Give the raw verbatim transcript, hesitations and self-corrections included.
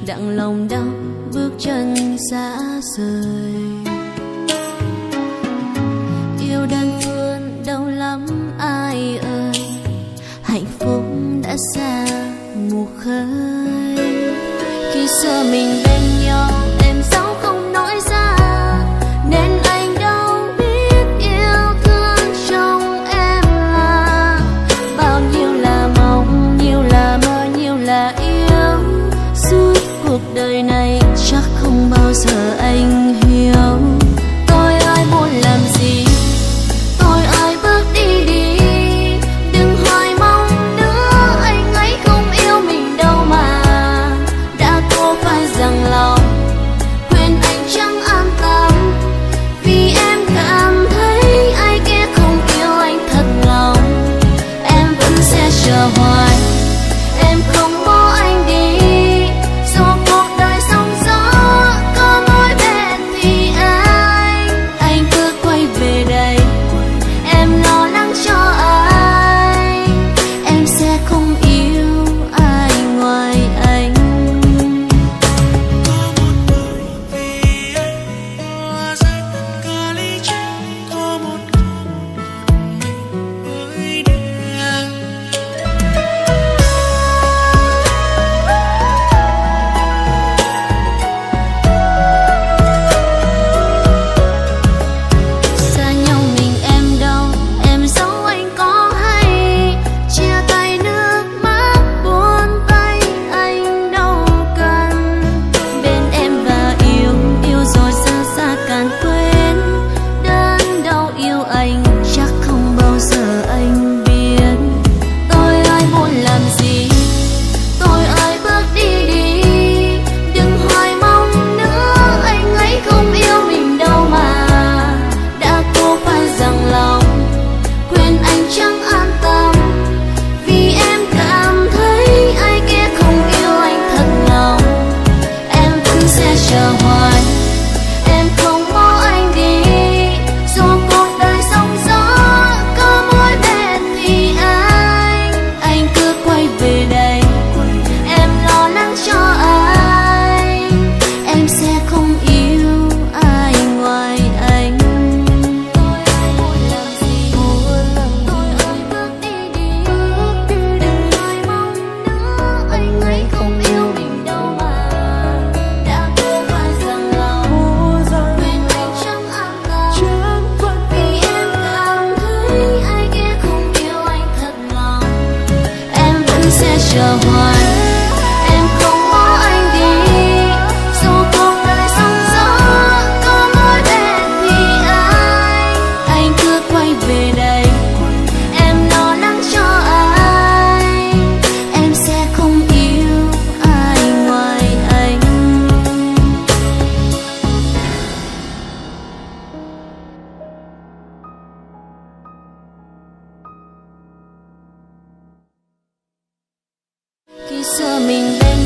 đặng lòng đau bước chân xa rời. Yêu đơn phương đau lắm ai ơi, hạnh phúc đã xa mù khơi. Khi xưa mình bên nhau em giấu không nói ra, nên anh đâu biết yêu thương trong em là bao nhiêu là mong, nhiều là mơ, nhiều là yêu. Suốt cuộc đời này chắc không bao giờ anh hiểu tôi ai muốn làm gì, tôi ai bước đi đi. Đừng hỏi mong nữa, anh ấy không yêu mình đâu mà đã cố phải rằng lòng khuyên anh chẳng an tâm, vì em cảm thấy ai kia không yêu anh thật lòng. Em vẫn sẽ chờ hoài, em không bỏ anh đi, dù cuộc đời sóng gió có mối bên thì anh anh cứ quay về đây. Em lo lắng cho anh, em sẽ không yêu ai ngoài anh. Xa nhau mình em đâu, em giấu anh có hay, chia tay nước mắt buồn tay anh đâu cần. Bên em và yêu, yêu rồi xa xa càng quên, đớn đau yêu anh chắc không bao giờ anh biết tôi ai muốn làm gì, tôi ai bước đi đi. Đừng hỏi mong nữa, anh ấy không yêu mình đâu mà đã cố phải rằng lòng khuyên anh chẳng an tâm, vì em cảm thấy ai kia không yêu anh thật lòng. Em vẫn sẽ chờ hoài, em không bỏ anh đi, dù cuộc đời sóng gió có mối bên thì anh anh cứ quay về đây. Em lo lắng cho anh, em sẽ không yêu ai ngoài anh. Tôi ai muốn làm gì, tôi ai bước đi đi. Đừng hỏi mong nữa, anh ấy không yêu mình đâu mà đã cố phải rằng lòng khuyên anh chẳng an tâm, vì em cảm thấy ai kia không yêu anh thật lòng. Em vẫn sẽ chờ hoài, em không bỏ anh đi, dù cuộc đời sóng gió có mối bên thì anh anh cứ quay về đây. Em lo lắng cho anh, em sẽ không yêu ai ngoài anh. Khi xưa mình bên